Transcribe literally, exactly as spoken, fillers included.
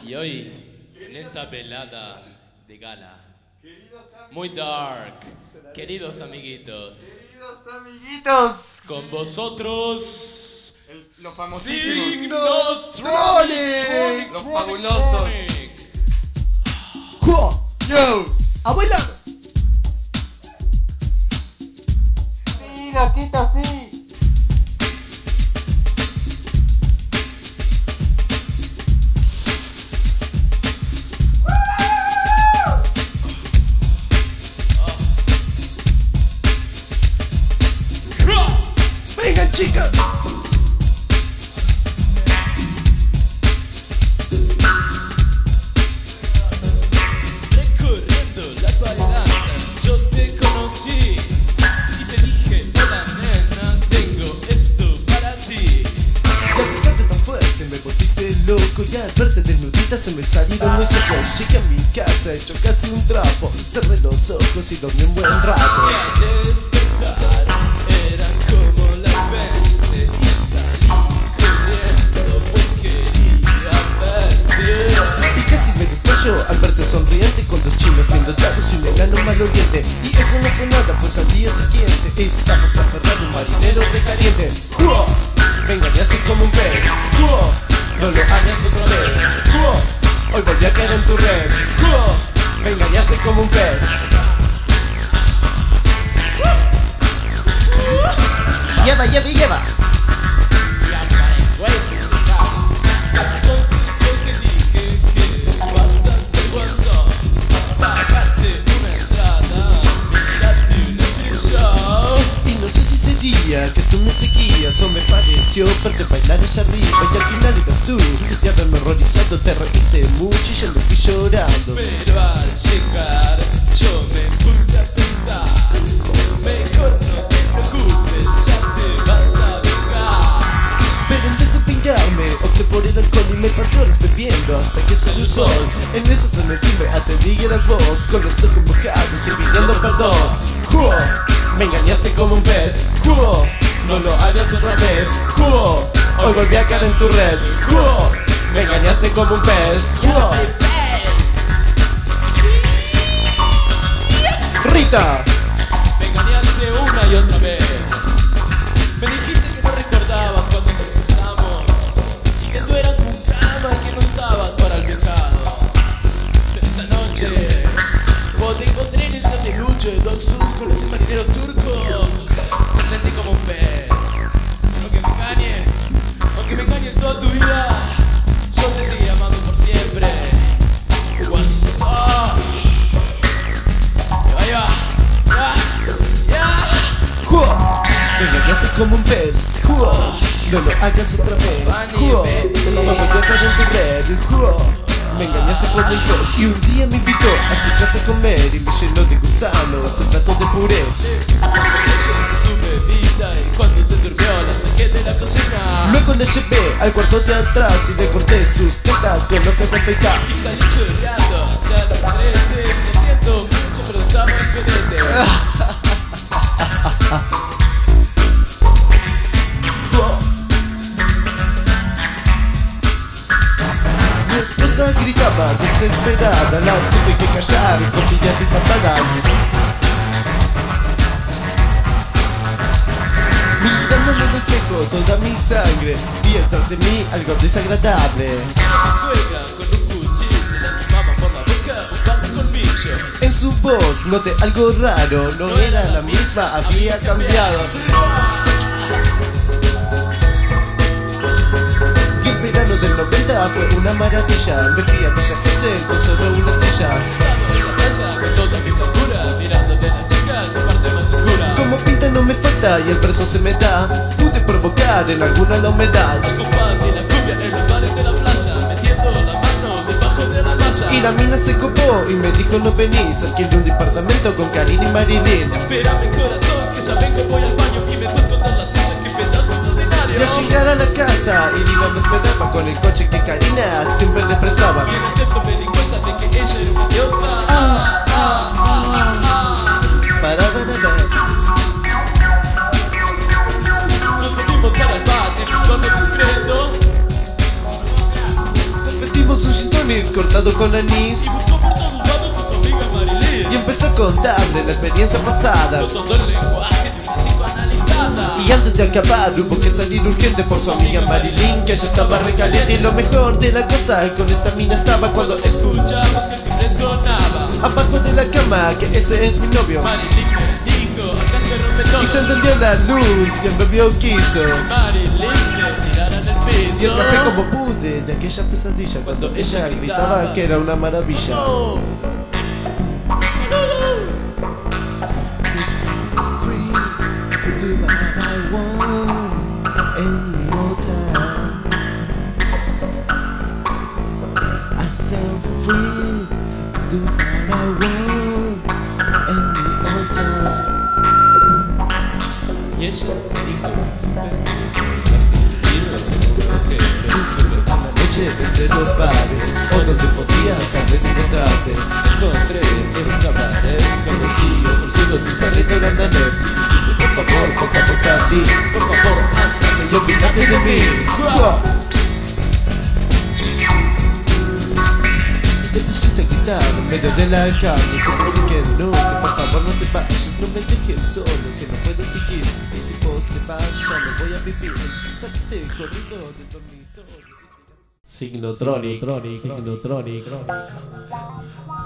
Y hoy, en esta velada de gala, muy dark, queridos amiguitos, Queridos amiguitos, con vosotros, el, los famosísimos Signotronic, los fabulosos. Yo, a bailar. Sí, loquito, sí. Vengan, chicas. Recorriendo la actualidad, yo te conocí y te dije, hola nena, tengo esto para ti. Ya besarte tan fuerte me volviste loco. Y al verte desnudita se me salieron los ojos. Llegué a mi casa hecho casi un trapo. Cerré los ojos y dormí un buen rato. Y al despertar eran como las veinte y salí corriendo pues quería verte. Y casi me desmayo al verte sonriente, con dos chinos viendo tragos y un enano maloliente. Y eso no fue nada, pues al día siguiente estabas aferrado un marinero recaliente. ¡Juo! Me engañaste como un pez. ¡Juo! No lo hagas otra vez. ¡Juo! Hoy volví a caer en tu red. ¡Juo! Me engañaste como un pez. Lleva, lleva y lleva. Y aparezco en tu cara. Entonces yo te dije que vas a hacer WhatsApp, pagarte una entrada, date una estrella. Y no sé si sería que tú me seguías o me pareció verte bailar allá arriba y al final eras tú. De haberme horrorizado te reíste mucho y yo me fui llorando. Pero al llegar yo me puse a pensar, mejor no te preocupes, ya te vas a vengar. Pero en vez de pingarme opté por el alcohol y me pasé horas bebiendo hasta que salió el sol. En eso soné el timbre, atendí y eras vos, con los ojos mojados y pidiendo perdón. ¡Juo! Me engañaste como un pez. ¡Juo! No lo hagas otra vez. ¡Juo! Hoy volví a caer en tu red. ¡Juo! Me engañaste como un pez. ¡Juo! Rita. Me engañaste una y otra vez. Me dijiste que no recordabas cuando nos besamos y que tú eras mucama y que no estabas para el pecado. Pero esa noche, cuando te encontré en esa de lucha de Dog Sud con ese marinero turco, me sentí como un pez. Aunque me engañes, aunque me engañes toda tu vida, yo te seguiré amando por siempre. What's up? Ahí va, ya, ya. ¡Juo! Me engañaste como un pez. ¡Juo! No lo hagas otra vez. ¡Juo! No volví a caer en tu red. ¡Juo! Me engañaste como un pez. Y un día me invitó a su casa a comer y me llenó de gusanos el plato de puré. Su bebida y cuando se durmió la saqué de la cocina. Luego le llevé al cuarto de atrás y le corté sus tetas con hojas de afeitar. Y salí chorreando hacia los frente. Lo siento mucho pero estaba en pelete. Mi esposa gritaba desesperada, la tuve que callar, costillas y patadas. Mirándome en el espejo toda mi sangre, vi atrás de mí algo desagradable. Mi suegra con un cuchillo le asomaba por la boca un par de colmillos. En su voz noté algo raro, no era la misma, había cambiado. Y el verano del noventa fue una maravilla, me fui a Villa Gesell con solo una silla. Estaba en la playa con toda mi locura, mirando de las chicas su parte más oscura. Como pinta no me falta y el preso se me da, pude provocar en alguna la humedad. Al compartir la cumbia en los bares de la playa, metiendo la mano debajo de la malla. Y la mina se copó y me dijo no venís, alquilé un departamento con Karina y Marilyn. Espérame corazón, que ya vengo, voy al baño y me toco en la silla, que pedazo ordinario. Y al llegar a la casa, Irina me esperaba con el coche que Karina siempre le prestaba. Y en el tiempo me di cuenta de que ella era una diosa. Ah, ah, ah, ah. Parada de ver. Nos fuimos para el patio, con el discreto. Metimos un gin tonic Smith cortado con anís. Y buscó por todos lados a su amiga Marilyn. Y empezó a contarle la experiencia pasada, Usando el lenguaje de una psicoanalizada. y antes de acabar hubo que salir urgente por su amiga Marilyn, que ya estaba recaliente. Y lo mejor de la cosa, con esta mina estaba cuando Escuchamos que el timbre sonaba. abajo de la cama, que ese es mi novio. Marilyn me dijo, acá se rompe todo. Y se encendió la luz y el novio quiso. Marilyn se tirara en el piso. Y escapé como pude de aquella pesadilla cuando ella gritaba que era una maravilla. Oh. Y ella dijo, Una noche entre los bares, o donde podía tal vez encontrarte, encontré en un cabaret con los tíos, torcidos y perrito grandanes. Y dije, por favor, por favor, Sandy, por favor, ándate y olvídate de mí. Y te pusiste a gritar en medio de la cama, y te dije que no, que por favor no te vayas, no me dejes solo, que no puedo seguir. Y si vos te vas, ya no voy a vivir. Saliste corriendo del dormitorio. Signotronic, Signotronic, Signotronic.